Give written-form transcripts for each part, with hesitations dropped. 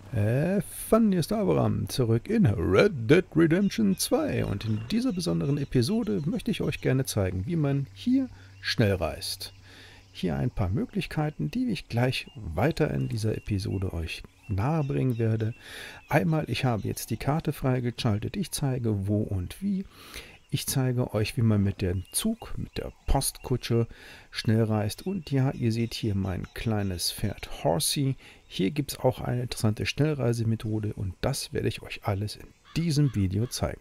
Hier ist Abraham, zurück in Red Dead Redemption 2 und in dieser besonderen Episode möchte ich euch gerne zeigen, wie man hier schnell reist. Hier ein paar Möglichkeiten, die ich gleich weiter in dieser Episode euch nahebringen werde. Einmal, ich habe jetzt die Karte freigeschaltet, ich zeige wo und wie. Ich zeige euch, wie man mit dem Zug, mit der Postkutsche schnell reist. Und ja, ihr seht hier mein kleines Pferd Horsey. Hier gibt es auch eine interessante Schnellreisemethode und das werde ich euch alles in diesem Video zeigen.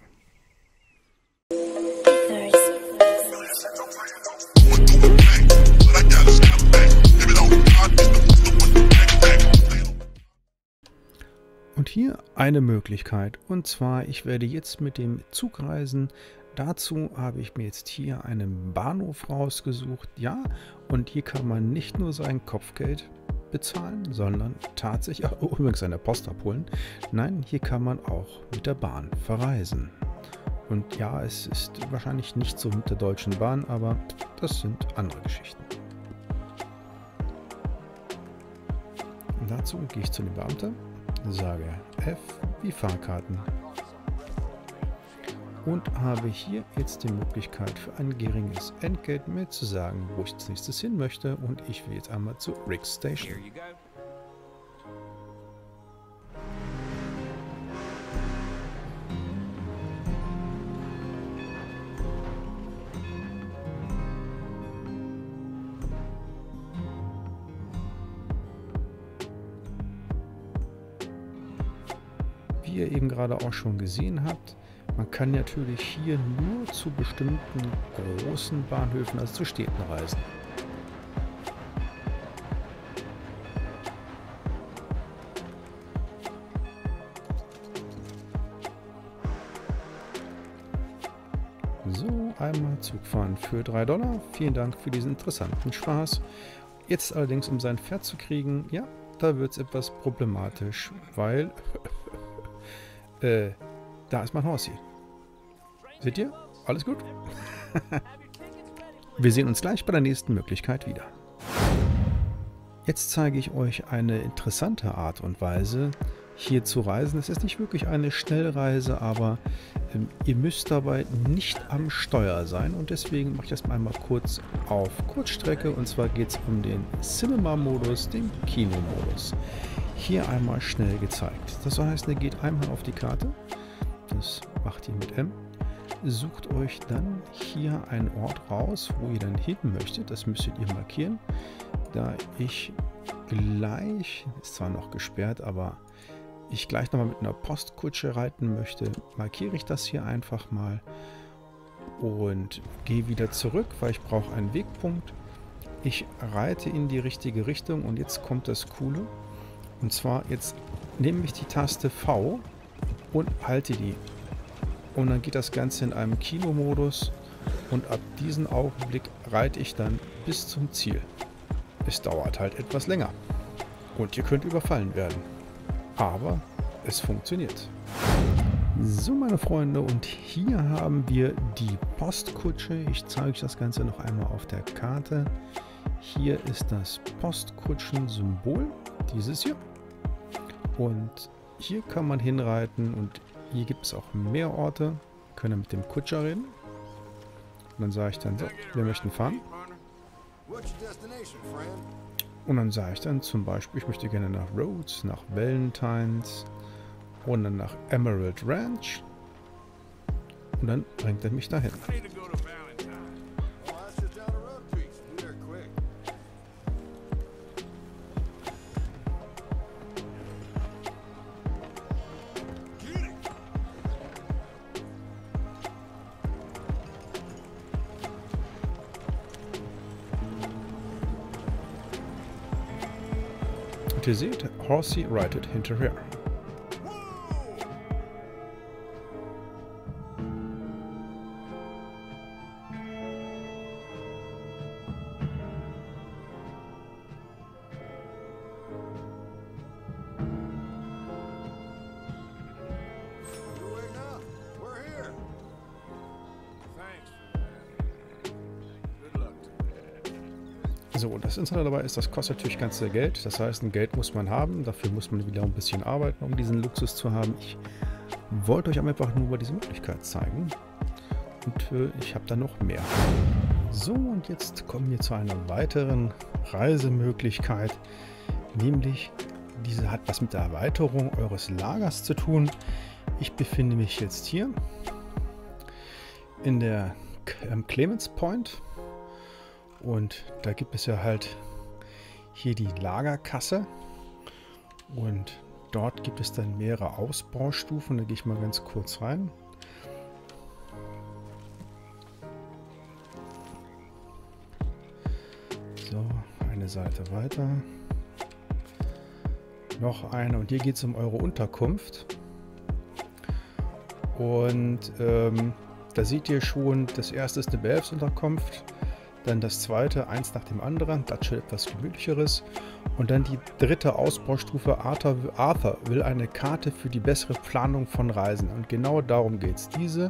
Und hier eine Möglichkeit, und zwar, ich werde jetzt mit dem Zug reisen. Dazu habe ich mir jetzt hier einen Bahnhof rausgesucht. Ja, und hier kann man nicht nur sein Kopfgeld bezahlen, sondern tatsächlich auch übrigens eine Post abholen. Nein, hier kann man auch mit der Bahn verreisen. Und ja, es ist wahrscheinlich nicht so mit der Deutschen Bahn, aber das sind andere Geschichten. Und dazu gehe ich zu dem Beamten, sage F wie Fahrkarten und habe hier jetzt die Möglichkeit für ein geringes Entgelt mir zu sagen, wo ich als nächstes hin möchte, und ich will jetzt einmal zu Riggs Station. Wie ihr eben gerade auch schon gesehen habt, man kann natürlich hier nur zu bestimmten großen Bahnhöfen, also zu Städten, reisen. So, einmal Zug fahren für $3. Vielen Dank für diesen interessanten Spaß. Jetzt allerdings, um sein Pferd zu kriegen, ja, da wird es etwas problematisch, weil da ist mein Horsey. Seht ihr? Alles gut? Wir sehen uns gleich bei der nächsten Möglichkeit wieder. Jetzt zeige ich euch eine interessante Art und Weise, hier zu reisen. Es ist nicht wirklich eine Schnellreise, aber ihr müsst dabei nicht am Steuer sein. Und deswegen mache ich das mal einmal kurz auf Kurzstrecke. Und zwar geht es um den Cinema-Modus, den Kino-Modus. Hier einmal schnell gezeigt. Das heißt, ihr geht einmal auf die Karte. Das macht ihr mit M. Sucht euch dann hier einen Ort raus, wo ihr dann hin möchtet. Das müsstet ihr markieren. Da ich gleich, ist zwar noch gesperrt, aber ich gleich nochmal mit einer Postkutsche reiten möchte, markiere ich das hier einfach mal und gehe wieder zurück, weil ich brauche einen Wegpunkt. Ich reite in die richtige Richtung und jetzt kommt das Coole. Und zwar, jetzt nehme ich die Taste V und halte die. Und dann geht das Ganze in einem Kinomodus und ab diesem Augenblick reite ich dann bis zum Ziel. Es dauert halt etwas länger und ihr könnt überfallen werden. Aber es funktioniert. So, meine Freunde, und hier haben wir die Postkutsche. Ich zeige euch das Ganze noch einmal auf der Karte. Hier ist das Postkutschen-Symbol, dieses hier. Und hier kann man hinreiten und hier gibt es auch mehr Orte. Können wir mit dem Kutscher reden. Und dann sage ich dann, so, wir möchten fahren. Und dann sage ich dann zum Beispiel, ich möchte gerne nach Rhodes, nach Valentines und dann nach Emerald Ranch. Und dann bringt er mich dahin. Und ihr seht, Horsey reitet hinterher. So, und das Interessante dabei ist, das kostet natürlich ganz viel Geld. Das heißt, ein Geld muss man haben. Dafür muss man wieder ein bisschen arbeiten, um diesen Luxus zu haben. Ich wollte euch einfach nur über diese Möglichkeit zeigen. Und ich habe da noch mehr. So, und jetzt kommen wir zu einer weiteren Reisemöglichkeit. Nämlich, diese hat was mit der Erweiterung eures Lagers zu tun. Ich befinde mich jetzt hier in der Clements Point. Und da gibt es ja halt hier die Lagerkasse. Und dort gibt es dann mehrere Ausbaustufen. Da gehe ich mal ganz kurz rein. So, eine Seite weiter. Noch eine. Und hier geht es um eure Unterkunft. Und da seht ihr schon, das erste ist eine Behelfsunterkunft. Dann das zweite, eins nach dem anderen, das schon etwas gemütlicheres. Und dann die dritte Ausbaustufe, Arthur will eine Karte für die bessere Planung von Reisen. Und genau darum geht es. Diese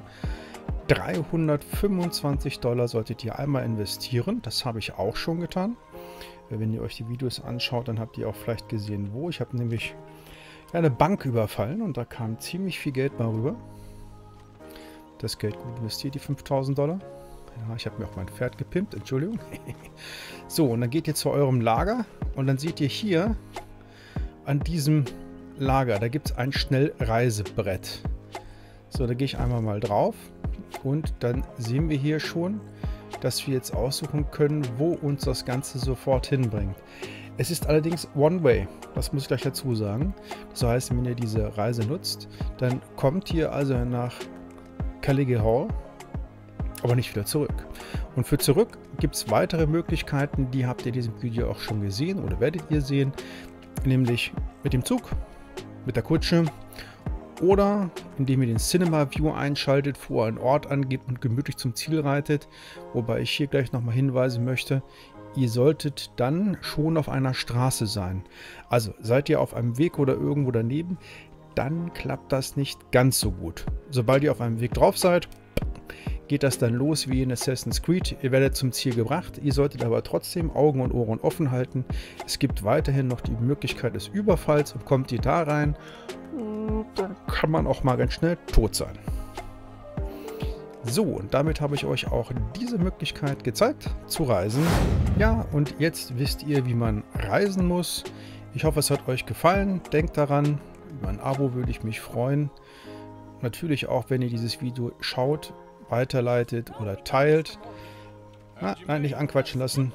$325 solltet ihr einmal investieren. Das habe ich auch schon getan. Wenn ihr euch die Videos anschaut, dann habt ihr auch vielleicht gesehen, wo. Ich habe nämlich eine Bank überfallen und da kam ziemlich viel Geld mal rüber. Das Geld gut investiert, die $5.000. Ja, ich habe mir auch mein Pferd gepimpt, Entschuldigung. So, und dann geht ihr zu eurem Lager und dann seht ihr hier an diesem Lager, da gibt es ein Schnellreisebrett. So, da gehe ich einmal mal drauf und dann sehen wir hier schon, dass wir jetzt aussuchen können, wo uns das Ganze sofort hinbringt. Es ist allerdings One-Way, das muss ich gleich dazu sagen. Das heißt, wenn ihr diese Reise nutzt, dann kommt ihr also nach Carnegie Hall, aber nicht wieder zurück. Und für zurück gibt es weitere Möglichkeiten, die habt ihr in diesem Video auch schon gesehen oder werdet ihr sehen, nämlich mit dem Zug, mit der Kutsche oder indem ihr den Cinema View einschaltet, wo ihr einen Ort angebt und gemütlich zum Ziel reitet. Wobei ich hier gleich nochmal hinweisen möchte, ihr solltet dann schon auf einer Straße sein. Also seid ihr auf einem Weg oder irgendwo daneben, dann klappt das nicht ganz so gut. Sobald ihr auf einem Weg drauf seid, geht das dann los wie in Assassin's Creed. Ihr werdet zum Ziel gebracht, ihr solltet aber trotzdem Augen und Ohren offen halten. Es gibt weiterhin noch die Möglichkeit des Überfalls und kommt ihr da rein, dann kann man auch mal ganz schnell tot sein. So, und damit habe ich euch auch diese Möglichkeit gezeigt, zu reisen. Ja, und jetzt wisst ihr, wie man reisen muss. Ich hoffe, es hat euch gefallen. Denkt daran, über ein Abo würde ich mich freuen. Natürlich auch, wenn ihr dieses Video schaut, weiterleitet oder teilt. Nein, nicht anquatschen lassen.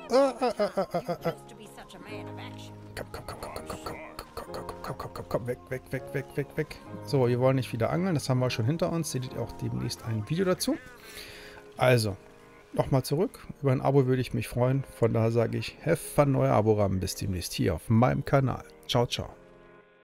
Komm, weg. So, wir wollen nicht wieder angeln, das haben wir schon hinter uns. Seht ihr auch demnächst ein Video dazu. Also, nochmal zurück. Über ein Abo würde ich mich freuen. Von daher sage ich, have fun, neuer Aborahmen. Bis demnächst hier auf meinem Kanal. Ciao, ciao.